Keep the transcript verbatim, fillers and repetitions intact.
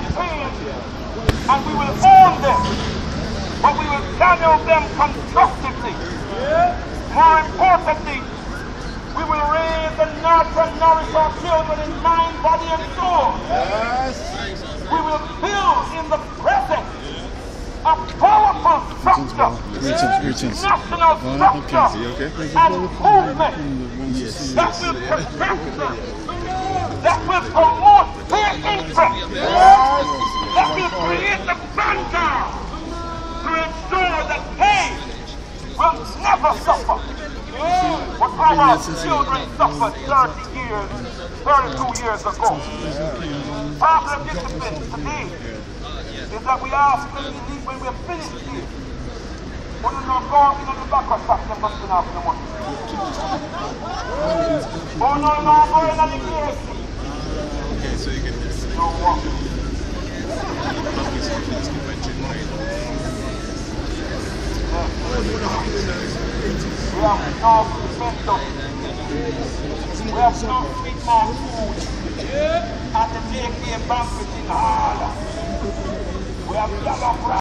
campaign and we will own them, but we will channel them constructively. More importantly, we will raise and nurture and nourish our children in mind, body, and soul. We will build in the present a powerful structure, national structure, and movement that will protect them, that will promote their interests, that will create the vanguard to ensure that they will never suffer what our children suffered thirty years, thirty-two years ago. Part of discipline today is that we ask when we leave, when we're finished here, when we don't go in the back of shop, they must be off the money. Oh no, no, go in the place. Okay, so you get this. No walk. We have no pimento. We have no sweet man food at the J K banquet in Harlem. We have yellow